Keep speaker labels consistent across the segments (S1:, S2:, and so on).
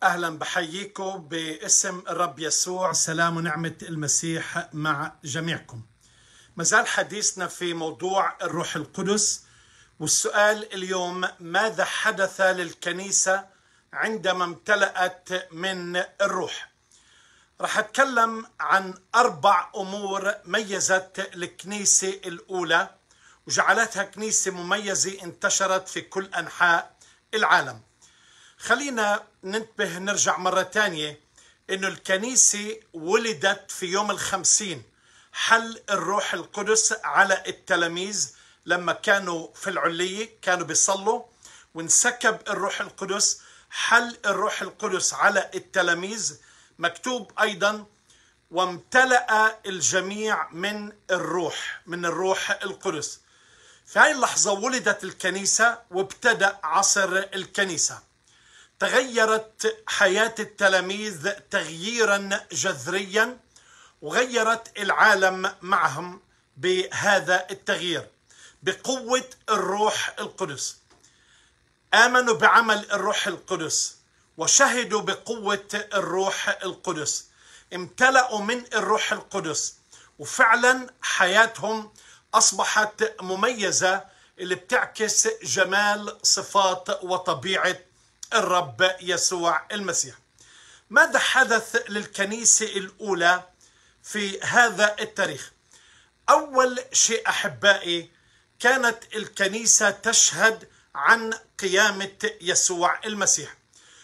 S1: أهلا بحييكم باسم الرب يسوع. سلام ونعمة المسيح مع جميعكم. مازال حديثنا في موضوع الروح القدس، والسؤال اليوم: ماذا حدث للكنيسة عندما امتلأت من الروح؟ رح أتكلم عن 4 أمور ميزت الكنيسة الأولى وجعلتها كنيسة مميزة انتشرت في كل أنحاء العالم. خلينا ننتبه نرجع مرة تانية إنه الكنيسة ولدت في يوم 50. حل الروح القدس على التلاميذ لما كانوا في العلية كانوا بيصلوا وانسكب الروح القدس. حل الروح القدس على التلاميذ. مكتوب أيضا: وامتلأ الجميع من الروح القدس. في هاي اللحظة ولدت الكنيسة وابتدأ عصر الكنيسة. تغيرت حياة التلاميذ تغييرا جذريا، وغيرت العالم معهم بهذا التغيير بقوة الروح القدس. آمنوا بعمل الروح القدس وشهدوا بقوة الروح القدس، امتلأوا من الروح القدس، وفعلا حياتهم أصبحت مميزة اللي بتعكس جمال صفات وطبيعة الرب يسوع المسيح. ماذا حدث للكنيسة الأولى في هذا التاريخ؟ أول شيء أحبائي، كانت الكنيسة تشهد عن قيامة يسوع المسيح.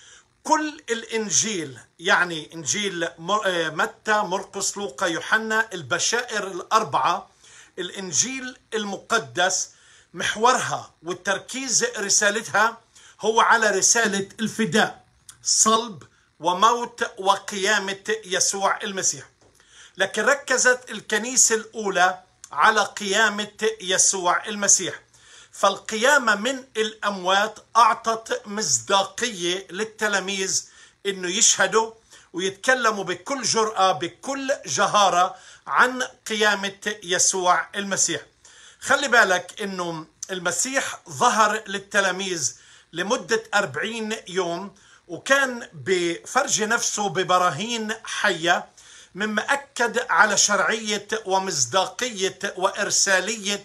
S1: كل الإنجيل، يعني إنجيل متى، مرقس، لوقا، يوحنا، البشائر ال4، الإنجيل المقدس محورها والتركيز رسالتها هو على رسالة الفداء، صلب وموت وقيامة يسوع المسيح. لكن ركزت الكنيسة الأولى على قيامة يسوع المسيح، فالقيامة من الأموات أعطت مصداقية للتلاميذ إنه يشهدوا ويتكلموا بكل جرأة بكل جهارة عن قيامة يسوع المسيح. خلي بالك إنه المسيح ظهر للتلاميذ لمدة 40 يوم، وكان بفرج نفسه ببراهين حية، مما أكد على شرعية ومصداقية وإرسالية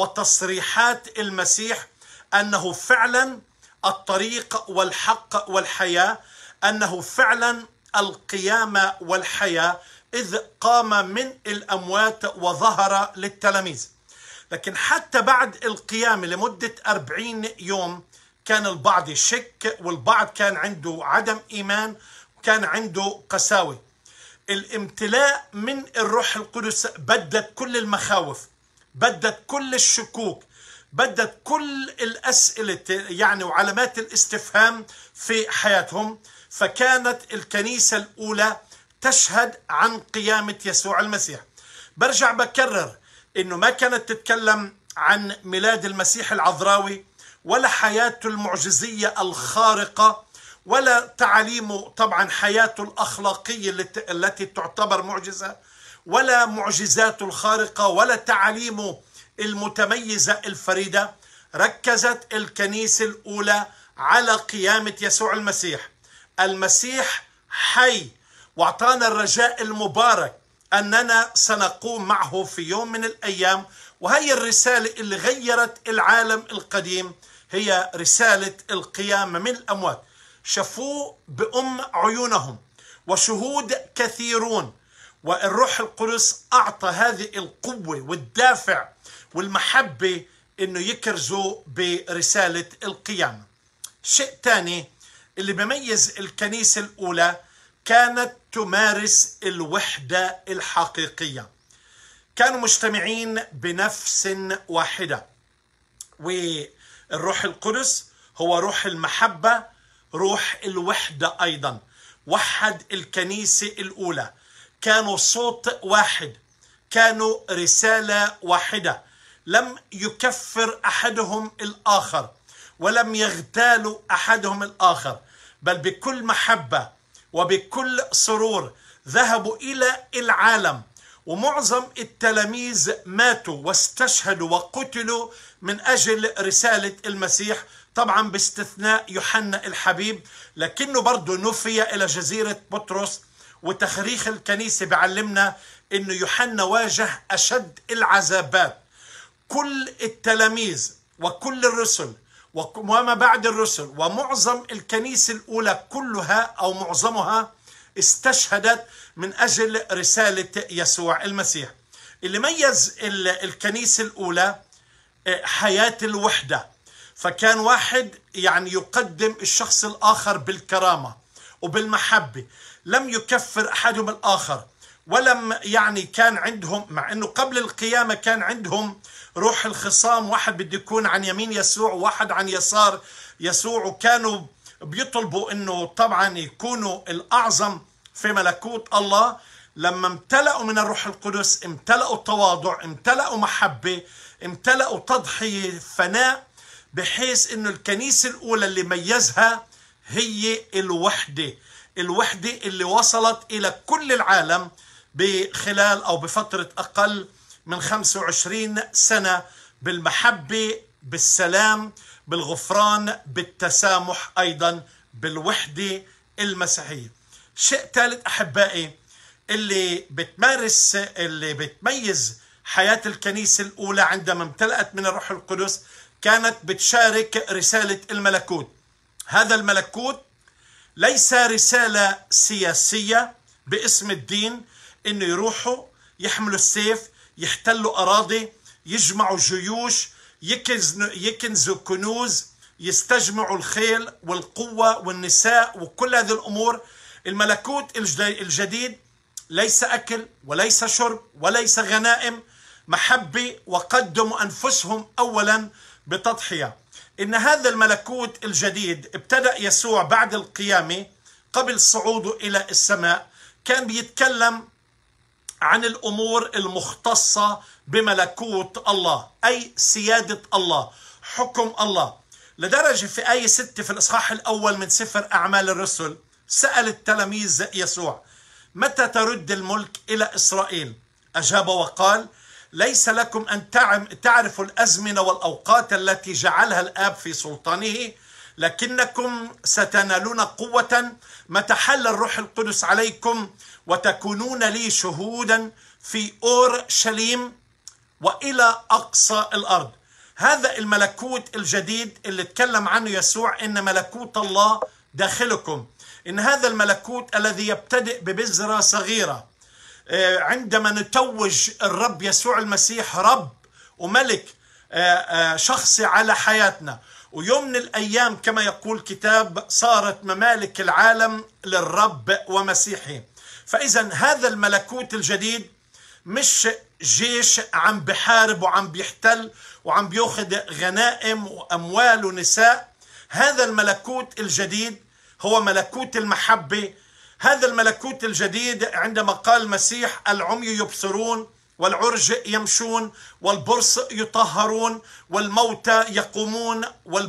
S1: وتصريحات المسيح أنه فعلا الطريق والحق والحياة، أنه فعلا القيامة والحياة، إذ قام من الأموات وظهر للتلاميذ. لكن حتى بعد القيامة لمدة 40 يوم كان البعض يشك، والبعض كان عنده عدم إيمان وكان عنده قساوة. الامتلاء من الروح القدس بدت كل المخاوف، بدت كل الشكوك، بدت كل الأسئلة يعني وعلامات الاستفهام في حياتهم. فكانت الكنيسة الأولى تشهد عن قيامة يسوع المسيح. برجع بكرر إنه ما كانت تتكلم عن ميلاد المسيح العذراوي ولا حياته المعجزية الخارقة ولا تعاليمه، طبعا حياته الأخلاقية التي تعتبر معجزة، ولا معجزاته الخارقة ولا تعاليمه المتميزة الفريدة. ركزت الكنيسة الأولى على قيامة يسوع المسيح. المسيح حي واعطانا الرجاء المبارك أننا سنقوم معه في يوم من الأيام. وهي الرسالة اللي غيرت العالم القديم، هي رسالة القيامة من الأموات. شافوه بأم عيونهم وشهود كثيرون، والروح القدس أعطى هذه القوة والدافع والمحبة إنه يكرزوا برسالة القيامة. شيء تاني اللي بيميز الكنيسة الأولى، كانت تمارس الوحدة الحقيقية. كانوا مجتمعين بنفس واحدة، والروح القدس هو روح المحبة، روح الوحدة أيضا. وحد الكنيسة الأولى، كانوا صوت واحد، كانوا رسالة واحدة. لم يكفر أحدهم الآخر ولم يغتالوا أحدهم الآخر، بل بكل محبة وبكل سرور ذهبوا إلى العالم. ومعظم التلاميذ ماتوا واستشهدوا وقتلوا من أجل رسالة المسيح، طبعا باستثناء يوحنا الحبيب، لكنه برضه نفي إلى جزيرة بطرس. وتخريخ الكنيسة بعلمنا إنه يوحنا واجه أشد العذابات. كل التلاميذ وكل الرسل وما بعد الرسل ومعظم الكنيسة الأولى كلها أو معظمها استشهدت من أجل رسالة يسوع المسيح. اللي ميز الكنيسة الأولى حياة الوحدة، فكان واحد يعني يقدم الشخص الآخر بالكرامة وبالمحبة، لم يكفر أحدهم الآخر، ولم يعني كان عندهم، مع أنه قبل القيامة كان عندهم روح الخصام، واحد بده يكون عن يمين يسوع وواحد عن يسار يسوع، وكانوا بيطلبوا أنه طبعا يكونوا الأعظم في ملكوت الله. لما امتلأوا من الروح القدس امتلأوا تواضع، امتلأوا محبة، امتلأوا تضحية، فناء، بحيث أنه الكنيسة الأولى اللي ميزها هي الوحدة اللي وصلت إلى كل العالم بخلال أو بفترة أقل من 25 سنة، بالمحبة، بالسلام، بالغفران، بالتسامح، أيضا بالوحدة المسيحية. شيء ثالث أحبائي اللي بتميز حياة الكنيسة الأولى عندما امتلأت من الروح القدس، كانت بتشارك رسالة الملكوت. هذا الملكوت ليس رسالة سياسية باسم الدين، إنه يروحوا يحملوا السيف، يحتلوا أراضي، يجمعوا جيوش، يكنزوا كنوز، يستجمعوا الخيل والقوة والنساء وكل هذه الأمور. الملكوت الجديد ليس أكل وليس شرب وليس غنائم، محبة، وقدموا أنفسهم أولا بتضحية. إن هذا الملكوت الجديد ابتدأ يسوع بعد القيامة، قبل صعوده إلى السماء كان بيتكلم عن الأمور المختصة بملكوت الله، أي سيادة الله، حكم الله. لدرجة في آية 6 في الإصحاح الأول من سفر أعمال الرسل سأل التلاميذ يسوع: متى ترد الملك إلى إسرائيل؟ أجاب وقال: ليس لكم أن تعرفوا الأزمنة والأوقات التي جعلها الآب في سلطانه، لكنكم ستنالون قوة متى حل الروح القدس عليكم، وتكونون لي شهودا في أورشليم وإلى أقصى الأرض. هذا الملكوت الجديد اللي اتكلم عنه يسوع، إن ملكوت الله داخلكم، إن هذا الملكوت الذي يبتدئ ببذرة صغيرة، عندما نتوج الرب يسوع المسيح رب وملك شخصي على حياتنا، ويوم من الأيام كما يقول الكتاب صارت ممالك العالم للرب ومسيحه. فإذا هذا الملكوت الجديد مش جيش عم بحارب وعم بيحتل وعم بياخذ غنائم وأموال ونساء. هذا الملكوت الجديد هو ملكوت المحبة. هذا الملكوت الجديد عندما قال المسيح: العمي يبصرون والعرج يمشون والبرص يطهرون والموتى يقومون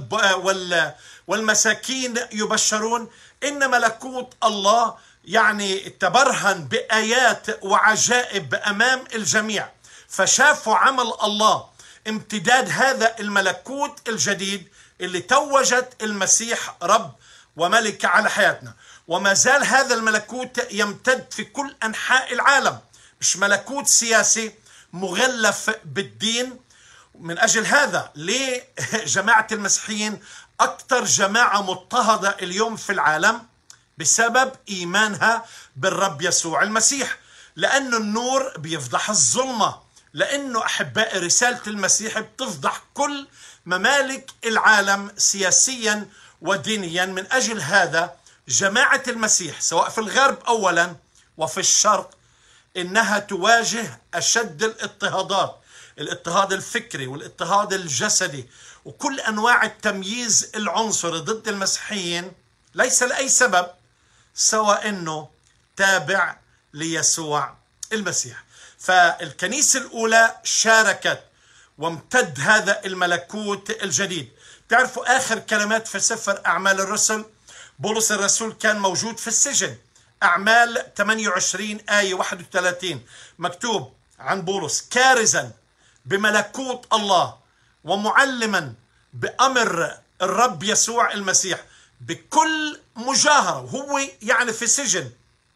S1: والمساكين يبشرون. إن ملكوت الله يعني تبرهن بآيات وعجائب أمام الجميع، فشافوا عمل الله، امتداد هذا الملكوت الجديد اللي توجت المسيح رب وملك على حياتنا. وما زال هذا الملكوت يمتد في كل أنحاء العالم، مش ملكوت سياسي مغلف بالدين. من أجل هذا ليه جماعة المسيحيين أكثر جماعة مضطهدة اليوم في العالم؟ بسبب إيمانها بالرب يسوع المسيح، لأنه النور بيفضح الظلمة، لأنه أحباء رسالة المسيح بتفضح كل ممالك العالم سياسيا ودينيا. من أجل هذا جماعة المسيح سواء في الغرب أولا وفي الشرق إنها تواجه أشد الاضطهادات، الاضطهاد الفكري والاضطهاد الجسدي وكل أنواع التمييز العنصري ضد المسيحيين، ليس لأي سبب سوى أنه تابع ليسوع المسيح. فالكنيسة الأولى شاركت وامتد هذا الملكوت الجديد. تعرفوا آخر كلمات في سفر أعمال الرسل، بولس الرسول كان موجود في السجن. أعمال 28 آية 31 مكتوب عن بولس: كارزا بملكوت الله ومعلما بأمر الرب يسوع المسيح بكل مجاهرة، وهو يعني في سجن،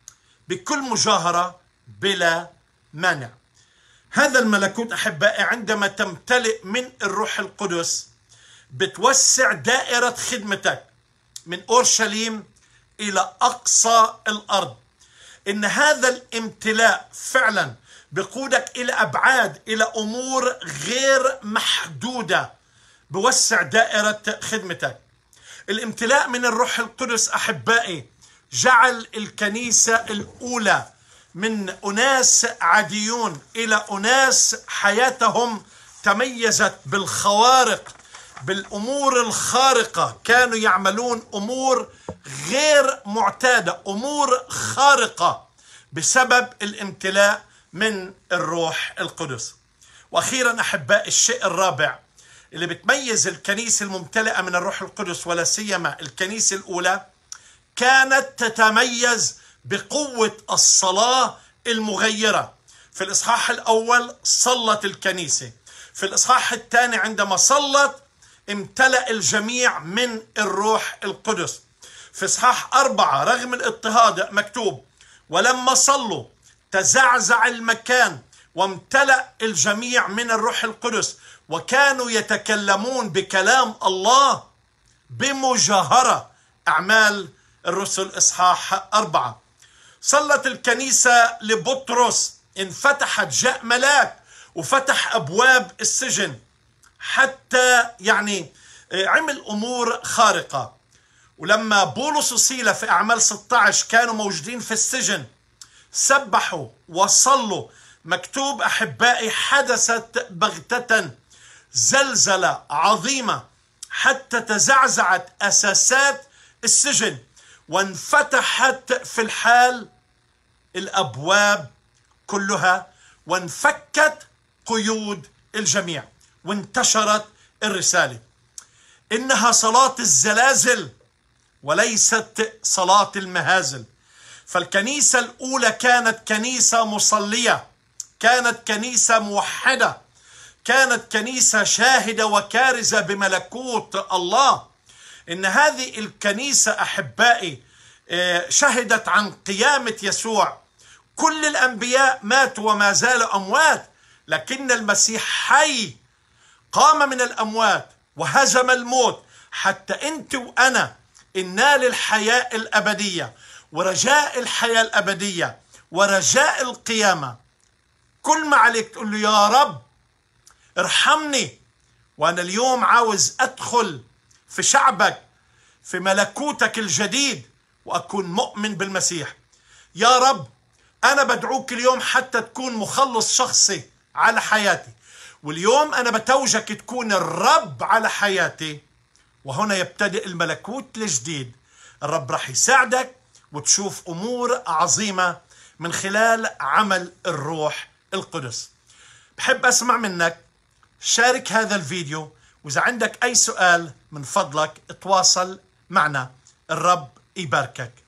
S1: بكل مجاهرة بلا مانع. هذا الملكوت أحبائي عندما تمتلئ من الروح القدس بتوسع دائرة خدمتك من أورشليم إلى أقصى الأرض. إن هذا الامتلاء فعلا بقودك إلى أبعاد، إلى أمور غير محدودة، بوسع دائرة خدمتك. الامتلاء من الروح القدس أحبائي جعل الكنيسة الأولى من أناس عاديون إلى أناس حياتهم تميزت بالخوارق، بالأمور الخارقة. كانوا يعملون أمور غير معتادة، أمور خارقة بسبب الامتلاء من الروح القدس. وأخيرا أحباء، الشيء الرابع اللي بتميز الكنيسة الممتلئة من الروح القدس، ولا سيما الكنيسة الأولى، كانت تتميز بقوة الصلاة المغيرة. في الإصحاح الأول صلت الكنيسة، في الإصحاح الثاني عندما صلت امتلأ الجميع من الروح القدس. في إصحاح 4 رغم الاضطهاد مكتوب ولما صلوا تزعزع المكان وامتلأ الجميع من الروح القدس وكانوا يتكلمون بكلام الله بمجاهرة. أعمال الرسل إصحاح 4. صلت الكنيسة لبطرس، انفتحت، جاء ملاك وفتح أبواب السجن، حتى يعني عمل أمور خارقة. ولما بولس وسيلة في أعمال 16 كانوا موجودين في السجن، سبحوا وصلوا، مكتوب أحبائي حدثت بغتة زلزلة عظيمة حتى تزعزعت أساسات السجن، وانفتحت في الحال الأبواب كلها، وانفكت قيود الجميع، وانتشرت الرسالة. إنها صلاة الزلازل وليست صلاة المهازل. فالكنيسة الأولى كانت كنيسة مصلية، كانت كنيسة موحدة، كانت كنيسة شاهدة وكارزة بملكوت الله. إن هذه الكنيسة أحبائي شهدت عن قيامة يسوع. كل الأنبياء ماتوا وما زالوا أموات، لكن المسيح حي، قام من الأموات وهزم الموت، حتى أنت وأنا ننال الحياة الأبدية ورجاء الحياة الأبدية ورجاء القيامة. كل ما عليك تقول له يا رب ارحمني، وأنا اليوم عاوز أدخل في شعبك، في ملكوتك الجديد، وأكون مؤمن بالمسيح. يا رب أنا بدعوك اليوم حتى تكون مخلص شخصي على حياتي، واليوم أنا بتوجك تكون الرب على حياتي. وهنا يبتدئ الملكوت الجديد. الرب راح يساعدك وتشوف أمور عظيمة من خلال عمل الروح القدس. بحب أسمع منك، شارك هذا الفيديو، وإذا عندك أي سؤال من فضلك اتواصل معنا. الرب يباركك.